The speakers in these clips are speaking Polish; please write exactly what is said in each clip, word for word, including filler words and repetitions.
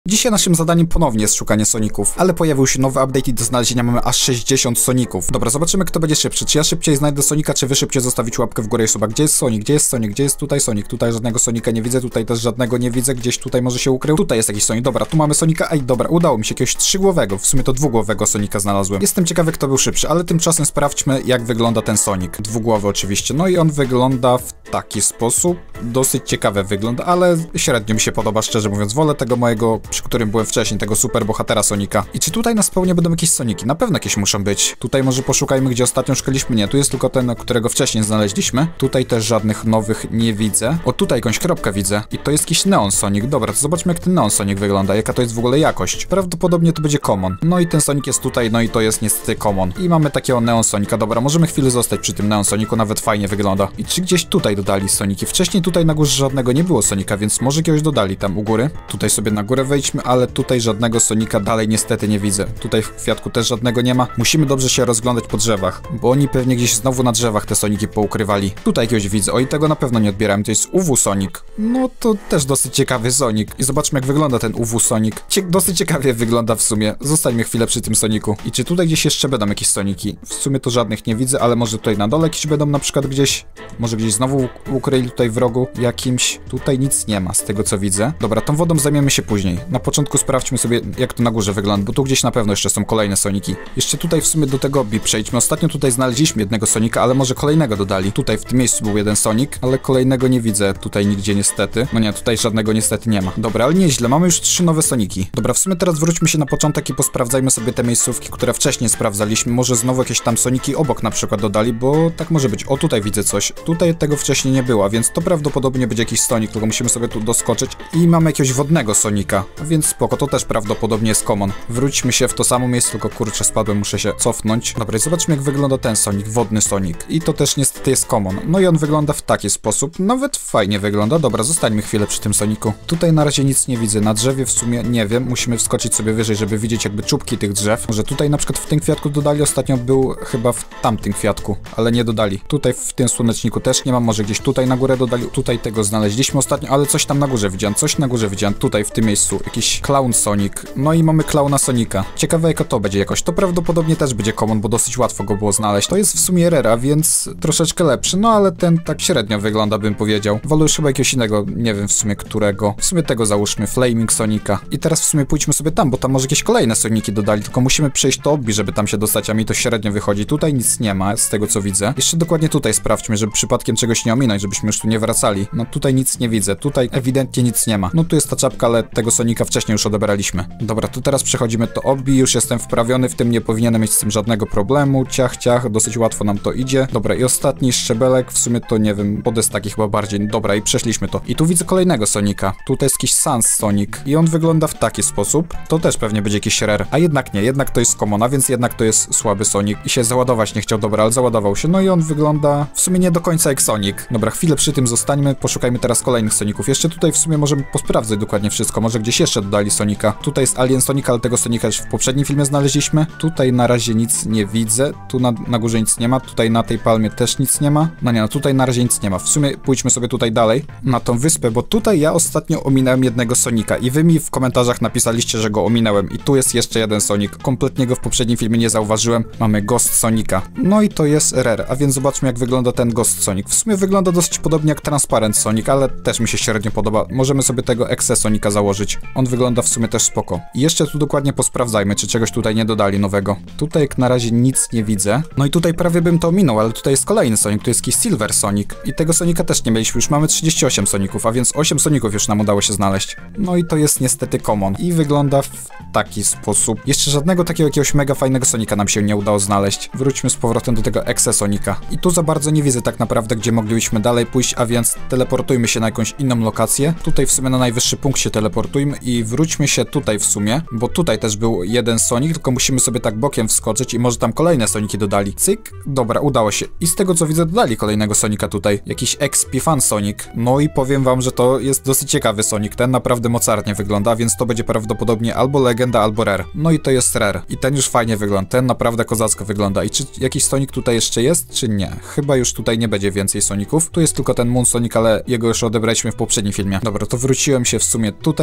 Dzisiaj naszym zadaniem ponownie jest szukanie Soników, ale pojawił się nowy update i do znalezienia mamy aż sześćdziesiąt Soników. Dobra, zobaczymy kto będzie szybszy, czy ja szybciej znajdę Sonika, czy wy szybciej zostawić łapkę w górę i suba. Gdzie jest Sonic? Gdzie jest Sonic? Gdzie jest tutaj Sonic? Tutaj żadnego Sonika nie widzę, tutaj też żadnego nie widzę, gdzieś tutaj może się ukrył. Tutaj jest jakiś Sonic, dobra, tu mamy Sonika, ej dobra, udało mi się jakiegoś trzygłowego, w sumie to dwugłowego Sonika znalazłem. Jestem ciekawy kto był szybszy, ale tymczasem sprawdźmy jak wygląda ten Sonic. Dwugłowy oczywiście, no i on wygląda w taki sposób, dosyć ciekawe wygląda, ale średnio mi się podoba, szczerze mówiąc, wolę tego mojego, przy którym byłem wcześniej, tego super bohatera Sonika. I czy tutaj na spawnie będą jakieś Soniki? Na pewno jakieś muszą być. Tutaj może poszukajmy, gdzie ostatnio szukaliśmy. Nie, tu jest tylko ten, którego wcześniej znaleźliśmy. Tutaj też żadnych nowych nie widzę. O, tutaj jakąś kropkę widzę. I to jest jakiś Neon Sonic. Dobra, to zobaczmy jak ten Neon Sonic wygląda. Jaka to jest w ogóle jakość. Prawdopodobnie to będzie common. No i ten Sonic jest tutaj, no i to jest niestety common. I mamy takiego Neon Sonika. Dobra, możemy chwilę zostać przy tym Neon Sonicu, nawet fajnie wygląda. I czy gdzieś tutaj dodali Soniki? Wcześniej tutaj na górze żadnego nie było Sonika, więc może jakiegoś dodali tam u góry. Tutaj sobie na górę wejdźmy, ale tutaj żadnego Sonika dalej niestety nie widzę. Tutaj w kwiatku też żadnego nie ma. Musimy dobrze się rozglądać po drzewach, bo oni pewnie gdzieś znowu na drzewach te Soniki poukrywali. Tutaj jakiegoś widzę. O, i tego na pewno nie odbierałem. To jest U W Sonic. No to też dosyć ciekawy Sonic. I zobaczmy jak wygląda ten U W Sonic. Cie dosyć ciekawie wygląda w sumie. Zostańmy chwilę przy tym Soniku. I czy tutaj gdzieś jeszcze będą jakieś Soniki? W sumie to żadnych nie widzę, ale może tutaj na dole jakieś będą na przykład gdzieś. Może gdzieś znowu ukryli tutaj w rogu jakimś. Tutaj nic nie ma z tego co widzę. Dobra, tą wodą zajmiemy się później. Na początku sprawdźmy sobie jak to na górze wygląda, bo tu gdzieś na pewno jeszcze są kolejne Soniki. Jeszcze tutaj w sumie do tego obi przejdźmy. Ostatnio tutaj znaleźliśmy jednego Sonika, ale może kolejnego dodali. Tutaj w tym miejscu był jeden Sonic, ale kolejnego nie widzę tutaj nigdzie niestety. No nie, tutaj żadnego niestety nie ma. Dobra, ale nieźle, mamy już trzy nowe Soniki. Dobra, w sumie teraz wróćmy się na początek i posprawdzajmy sobie te miejscówki, które wcześniej sprawdzaliśmy. Może znowu jakieś tam Soniki obok na przykład dodali, bo tak może być. O, tutaj widzę coś. Tutaj tego wcześniej nie było, więc to prawdopodobnie będzie jakiś Sonic, tylko musimy sobie tu doskoczyć. I mamy jakiegoś wodnego Sonika, więc spoko, to też prawdopodobnie jest common. Wróćmy się w to samo miejsce, tylko kurczę spadłem, muszę się cofnąć. Dobra, i zobaczmy jak wygląda ten Sonic, wodny Sonic. I to też niestety jest common. No i on wygląda w taki sposób, nawet fajnie wygląda. Dobra, zostańmy chwilę przy tym Soniku. Tutaj na razie nic nie widzę, na drzewie w sumie nie wiem, musimy wskoczyć sobie wyżej, żeby widzieć jakby czubki tych drzew. Może tutaj na przykład w tym kwiatku dodali, ostatnio był chyba w tamtym kwiatku, ale nie dodali. Tutaj w tym słoneczniku też nie mam, może gdzieś tutaj na górę dodali, tutaj tego znaleźliśmy ostatnio, ale coś tam na górze widziałem, coś na górze widziałem, tutaj w tym miejscu, jakiś Clown Sonic. No i mamy Clowna Sonika. Ciekawe jaka to będzie jakoś. To prawdopodobnie też będzie common, bo dosyć łatwo go było znaleźć. To jest w sumie rera, więc troszeczkę lepszy, no ale ten tak średnio wygląda, bym powiedział. Wolę już chyba jakiegoś innego, nie wiem w sumie którego. W sumie tego załóżmy, Flaming Sonika. I teraz w sumie pójdźmy sobie tam, bo tam może jakieś kolejne Soniki dodali, tylko musimy przejść to obbi, żeby tam się dostać, a mi to średnio wychodzi. Tutaj nic nie ma, z tego co widzę. Jeszcze dokładnie tutaj sprawdźmy, żeby przypadkiem czegoś nie ominąć, żebyśmy już tu nie wracali. No tutaj nic nie widzę, tutaj ewidentnie nic nie ma. No tu jest ta czapka, ale tego Sonika wcześniej już odebraliśmy. Dobra, to teraz przechodzimy to obbi, już jestem wprawiony w tym, nie powinienem mieć z tym żadnego problemu. Ciach, ciach, dosyć łatwo nam to idzie. Dobra, i ostatni szczebelek, w sumie to nie wiem, podest taki chyba bardziej. Dobra, i przeszliśmy to. I tu widzę kolejnego Sonika. Tutaj jest jakiś Sans Sonic i on wygląda w taki sposób. To też pewnie będzie jakiś rare. A jednak nie, jednak to jest commona, więc jednak to jest słaby Sonic. I się załadować nie chciał, dobra, ale załadował się. No i on wygląda w sumie nie do końca jak Sonic. Dobra, chwilę przy tym zostańmy, poszukajmy teraz kolejnych Soników. Jeszcze tutaj w sumie możemy posprawdzać dokładnie wszystko. Może gdzieś jeszcze dodali Sonika. Tutaj jest Alien Sonic, ale tego Sonika już w poprzednim filmie znaleźliśmy. Tutaj na razie nic nie widzę. Tu na, na górze nic nie ma. Tutaj na tej palmie też nic nie ma. No nie, no tutaj na razie nic nie ma. W sumie pójdźmy sobie tutaj dalej, na tą wyspę, bo tutaj ja ostatnio ominąłem jednego Sonika i wy mi w komentarzach napisaliście, że go ominąłem. I tu jest jeszcze jeden Sonic. Kompletnie go w poprzednim filmie nie zauważyłem. Mamy Ghost Sonika. No i to jest rare, a więc zobaczmy jak wygląda ten Ghost Sonic. W sumie wygląda dosyć podobnie jak Transparent Sonic, ale też mi się średnio podoba. Możemy sobie tego Exe Sonika założyć. On wygląda w sumie też spoko. I jeszcze tu dokładnie posprawdzajmy, czy czegoś tutaj nie dodali nowego. Tutaj jak na razie nic nie widzę. No i tutaj prawie bym to ominął, ale tutaj jest kolejny Sonic, tu jest jakiś Silver Sonic. I tego Sonika też nie mieliśmy, już mamy trzydzieści osiem Soników, a więc osiem Soników już nam udało się znaleźć. No i to jest niestety common. I wygląda w taki sposób. Jeszcze żadnego takiego jakiegoś mega fajnego Sonika nam się nie udało znaleźć. Wróćmy z powrotem do tego Exe Sonika. I tu za bardzo nie widzę tak naprawdę, gdzie moglibyśmy dalej pójść, a więc teleportujmy się na jakąś inną lokację. Tutaj w sumie na najwyższy punkt się teleportujmy i wróćmy się tutaj w sumie, bo tutaj też był jeden Sonic, tylko musimy sobie tak bokiem wskoczyć i może tam kolejne Soniki dodali. Cyk, dobra, udało się. I z tego co widzę dodali kolejnego Sonika tutaj. Jakiś X P Fan Sonic. No i powiem wam, że to jest dosyć ciekawy Sonic. Ten naprawdę mocarnie wygląda, więc to będzie prawdopodobnie albo legenda, albo rare. No i to jest rare. I ten już fajnie wygląda. Ten naprawdę kozacko wygląda. I czy jakiś Sonic tutaj jeszcze jest, czy nie? Chyba już tutaj nie będzie więcej Soników. Tu jest tylko ten Moon Sonic, ale jego już odebraliśmy w poprzednim filmie. Dobra, to wróciłem się w sumie tutaj i teraz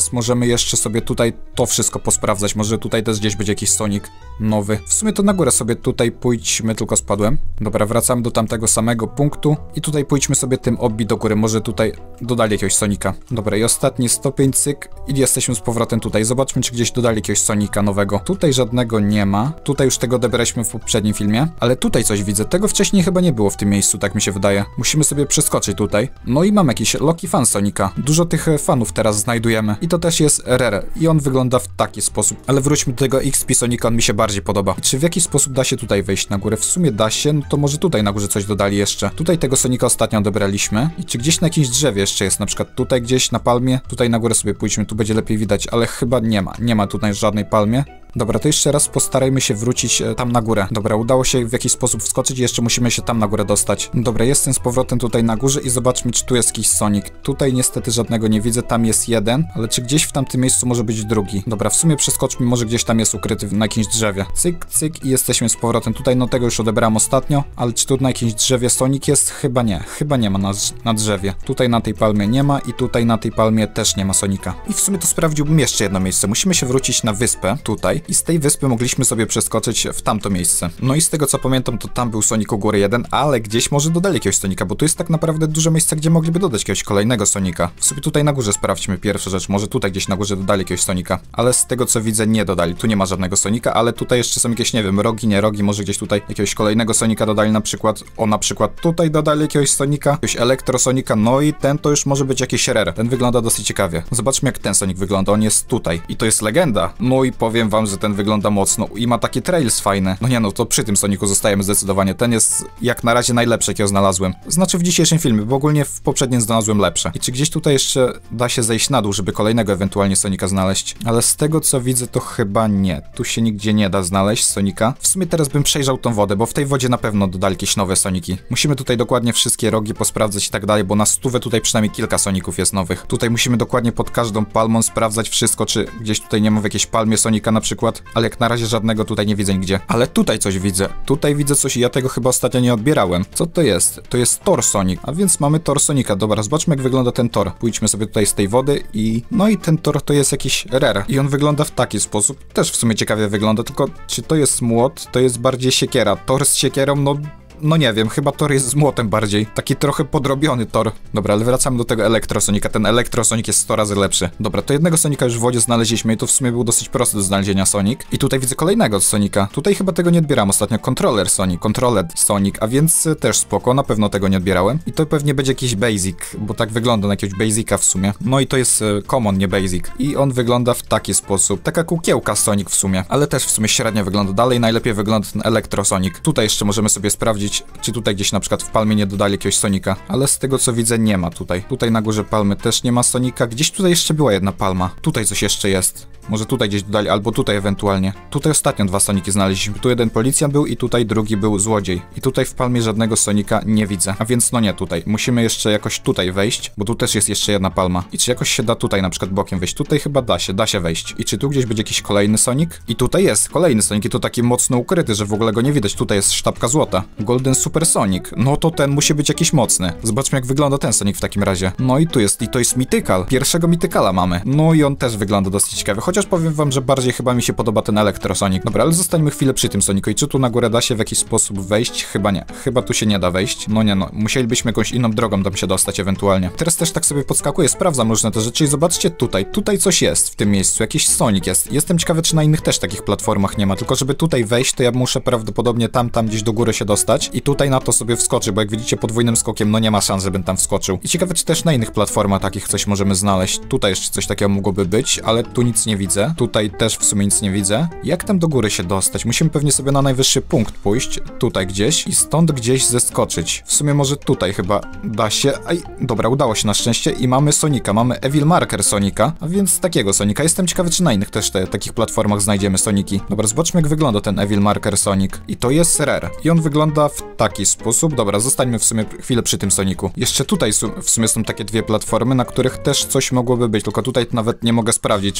więc możemy jeszcze sobie tutaj to wszystko posprawdzać. Może tutaj też gdzieś będzie jakiś Sonic nowy. W sumie to na górę sobie tutaj pójdźmy, tylko spadłem. Dobra, wracamy do tamtego samego punktu i tutaj pójdźmy sobie tym obbi do góry. Może tutaj dodali jakiegoś Sonika. Dobra, i ostatni stopień, cyk, i jesteśmy z powrotem tutaj. Zobaczmy, czy gdzieś dodali jakiegoś Sonika nowego. Tutaj żadnego nie ma. Tutaj już tego odebraliśmy w poprzednim filmie, ale tutaj coś widzę. Tego wcześniej chyba nie było w tym miejscu, tak mi się wydaje. Musimy sobie przeskoczyć tutaj. No i mam jakiś Loki fan Sonika. Dużo tych fanów teraz znajdujemy. I to też jest Rare. I on wygląda w taki sposób. Ale wróćmy do tego X P Sonika, on mi się bardziej podoba. I czy w jakiś sposób da się tutaj wejść na górę? W sumie da się, no to może tutaj na górze coś dodali jeszcze. Tutaj tego Sonika ostatnio odebraliśmy. I czy gdzieś na jakimś drzewie jeszcze jest? Na przykład tutaj gdzieś na palmie? Tutaj na górę sobie pójdźmy, tu będzie lepiej widać, ale chyba nie ma. Nie ma tutaj żadnej palmie. Dobra, to jeszcze raz postarajmy się wrócić e, tam na górę. Dobra, udało się w jakiś sposób wskoczyć i jeszcze musimy się tam na górę dostać. Dobra, jestem z powrotem tutaj na górze i zobaczmy, czy tu jest jakiś Sonic. Tutaj niestety żadnego nie widzę, tam jest jeden, ale czy gdzieś w tamtym miejscu może być drugi? Dobra, w sumie przeskoczmy, może gdzieś tam jest ukryty na jakimś drzewie. Cyk, cyk i jesteśmy z powrotem tutaj. No tego już odebrałem ostatnio, ale czy tu na jakimś drzewie Sonic jest? Chyba nie, chyba nie ma na, na drzewie. Tutaj na tej palmie nie ma i tutaj na tej palmie też nie ma Sonika. I w sumie to sprawdziłbym jeszcze jedno miejsce. Musimy się wrócić na wyspę, tutaj. I z tej wyspy mogliśmy sobie przeskoczyć w tamto miejsce. No i z tego co pamiętam, to tam był Sonic u góry jeden, ale gdzieś może dodali jakiegoś Sonika, bo tu jest tak naprawdę duże miejsce, gdzie mogliby dodać jakiegoś kolejnego Sonika. W sobie tutaj na górze sprawdźmy pierwszą rzecz, może tutaj gdzieś na górze dodali jakiegoś Sonika, ale z tego co widzę nie dodali. Tu nie ma żadnego Sonika, ale tutaj jeszcze są jakieś, nie wiem, rogi, nie rogi, może gdzieś tutaj jakiegoś kolejnego Sonika dodali na przykład, o na przykład tutaj dodali jakiegoś Sonika, jakiegoś Elektro Sonika, no i ten to już może być jakiś Rare. Ten wygląda dosyć ciekawie. Zobaczmy jak ten Sonic wygląda, on jest tutaj i to jest legenda. No i powiem wam, że ten wygląda mocno i ma takie trails fajne. No nie no, to przy tym Sonicu zostajemy zdecydowanie. Ten jest jak na razie najlepszy, jakiego znalazłem. Znaczy w dzisiejszym filmie, bo ogólnie w poprzednim znalazłem lepsze. I czy gdzieś tutaj jeszcze da się zejść na dół, żeby kolejnego ewentualnie Sonika znaleźć? Ale z tego co widzę, to chyba nie. Tu się nigdzie nie da znaleźć Sonika. W sumie teraz bym przejrzał tą wodę, bo w tej wodzie na pewno dodali jakieś nowe Soniki. Musimy tutaj dokładnie wszystkie rogi posprawdzać i tak dalej, bo na stówę tutaj przynajmniej kilka Soników jest nowych. Tutaj musimy dokładnie pod każdą palmą sprawdzać wszystko, czy gdzieś tutaj nie ma w jakiejś palmie Sonika na przykład, ale jak na razie żadnego tutaj nie widzę nigdzie. Ale tutaj coś widzę. Tutaj widzę coś i ja tego chyba ostatnio nie odbierałem. Co to jest? To jest Tor Sonic. A więc mamy Tor Sonika. Dobra, zobaczmy jak wygląda ten tor. Pójdźmy sobie tutaj z tej wody i... No i ten tor to jest jakiś Rare. I on wygląda w taki sposób. Też w sumie ciekawie wygląda, tylko czy to jest młot? To jest bardziej siekiera. Tor z siekierą, no... No nie wiem, chyba Tor jest z młotem bardziej. Taki trochę podrobiony Tor. Dobra, ale wracamy do tego Elektro Sonika. Ten Elektro Sonic jest sto razy lepszy. Dobra, to jednego Sonika już w wodzie znaleźliśmy i to w sumie był dosyć prosty do znalezienia Sonic. I tutaj widzę kolejnego Sonika. Tutaj chyba tego nie odbieram ostatnio. Controller Sonic, Controller Sonic, a więc też spoko, na pewno tego nie odbierałem. I to pewnie będzie jakiś Basic, bo tak wygląda na jakiegoś Basica w sumie. No i to jest Common, nie Basic. I on wygląda w taki sposób. Taka kukiełka Sonic w sumie, ale też w sumie średnio wygląda. Dalej najlepiej wygląda ten Elektro Sonic. Tutaj jeszcze możemy sobie sprawdzić, czy tutaj gdzieś na przykład w palmie nie dodali jakiegoś Sonika, ale z tego co widzę nie ma tutaj. Tutaj na górze palmy też nie ma Sonika. Gdzieś tutaj jeszcze była jedna palma. Tutaj coś jeszcze jest. Może tutaj gdzieś dodali, albo tutaj ewentualnie. Tutaj ostatnio dwa Soniki znaleźliśmy. Tu jeden policjant był i tutaj drugi był złodziej. I tutaj w palmie żadnego Sonika nie widzę. A więc no nie tutaj. Musimy jeszcze jakoś tutaj wejść, bo tu też jest jeszcze jedna palma. I czy jakoś się da tutaj na przykład bokiem wejść? Tutaj chyba da się, da się wejść. I czy tu gdzieś będzie jakiś kolejny Sonic? I tutaj jest kolejny Sonic i to taki mocno ukryty, że w ogóle go nie widać. Tutaj jest sztabka złota. Golden Super Sonic. No to ten musi być jakiś mocny. Zobaczmy jak wygląda ten Sonic w takim razie. No i tu jest, i to jest Mythical. Pierwszego Mythicala mamy. No i on też wygląda dosyć ciekawy. Chociaż powiem wam, że bardziej chyba mi się podoba ten Elektro Sonic. Dobra, ale zostańmy chwilę przy tym Sonicu. I czy tu na górę da się w jakiś sposób wejść? Chyba nie. Chyba tu się nie da wejść. No nie no. Musielibyśmy jakąś inną drogą tam się dostać ewentualnie. Teraz też tak sobie podskakuję, sprawdzam różne te rzeczy i zobaczcie tutaj. Tutaj coś jest w tym miejscu. Jakiś Sonic jest. Jestem ciekawy, czy na innych też takich platformach nie ma. Tylko żeby tutaj wejść, to ja muszę prawdopodobnie tam, tam gdzieś do góry się dostać i tutaj na to sobie wskoczy, bo jak widzicie podwójnym skokiem, no nie ma szans, żebym tam wskoczył. I ciekawe, czy też na innych platformach takich coś możemy znaleźć. Tutaj jeszcze coś takiego mogłoby być, ale tu nic nie widzę. Tutaj też w sumie nic nie widzę. Jak tam do góry się dostać? Musimy pewnie sobie na najwyższy punkt pójść, tutaj gdzieś i stąd gdzieś zeskoczyć. W sumie może tutaj chyba da się. Aj, dobra, udało się na szczęście i mamy Sonika, mamy Evil Marker Sonika, a więc takiego Sonika. Jestem ciekawy, czy na innych też te, takich platformach znajdziemy Soniki. Dobra, zobaczmy jak wygląda ten Evil Marker Sonic. I to jest Rare. I on wygląda w taki sposób. Dobra, zostańmy w sumie chwilę przy tym Soniku. Jeszcze tutaj w sumie są takie dwie platformy, na których też coś mogłoby być, tylko tutaj nawet nie mogę sprawdzić, czy coś jest,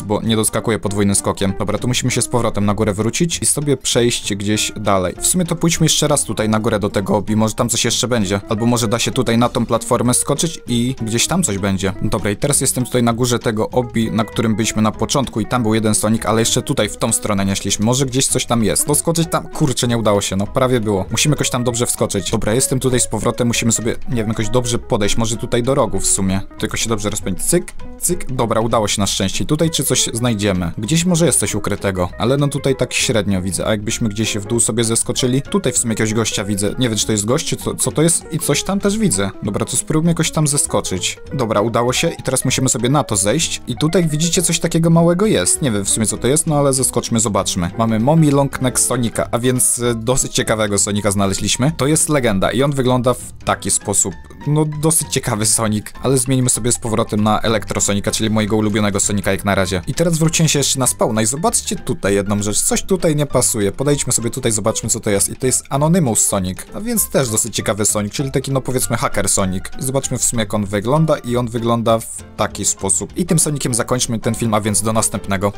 bo nie doskakuje podwójnym skokiem. Dobra, tu musimy się z powrotem na górę wrócić i sobie przejść gdzieś dalej. W sumie to pójdźmy jeszcze raz tutaj na górę do tego obi, może tam coś jeszcze będzie. Albo może da się tutaj na tą platformę skoczyć i gdzieś tam coś będzie. Dobra, i teraz jestem tutaj na górze tego obi, na którym byliśmy na początku i tam był jeden Sonic, ale jeszcze tutaj w tą stronę nie szliśmy. Może gdzieś coś tam jest. Doskoczyć tam? Kurczę, nie udało się, no prawie było. Musimy jakoś tam dobrze wskoczyć. Dobra, jestem tutaj z powrotem, musimy sobie, nie wiem, jakoś dobrze podejść, może tutaj do rogu w sumie. Tylko się dobrze rozpędzić. Cyk, cyk. Dobra, udało się na szczęście. I tutaj czy coś znajdziemy? Gdzieś może jest coś ukrytego, ale no tutaj tak średnio widzę. A jakbyśmy gdzieś w dół sobie zeskoczyli? Tutaj w sumie jakiegoś gościa widzę. Nie wiem, czy to jest gość, czy co, co to jest i coś tam też widzę. Dobra, to spróbujmy jakoś tam zeskoczyć. Dobra, udało się i teraz musimy sobie na to zejść. I tutaj widzicie coś takiego małego jest. Nie wiem w sumie co to jest, no ale zeskoczmy, zobaczmy. Mamy Mommy Long Neck Sonika, a więc e, dosyć ciekawego Sonika znaleźliśmy. To jest legenda i on wygląda w taki sposób. No dosyć ciekawy Sonic, ale zmienimy sobie z powrotem na Elektro Sonika, czyli mojego ulubionego Sonika jak na razie. I teraz wróćcie się jeszcze na spawna i zobaczcie tutaj jedną rzecz. Coś tutaj nie pasuje. Podejdźmy sobie tutaj, zobaczmy co to jest. I to jest Anonymous Sonic, a więc też dosyć ciekawy Sonic, czyli taki no powiedzmy hacker Sonic. Zobaczmy w sumie jak on wygląda i on wygląda w taki sposób. I tym Soniciem zakończmy ten film, a więc do następnego.